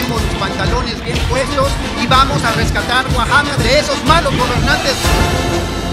tenemos los pantalones bien puestos y vamos a rescatar Guajama de esos malos gobernantes.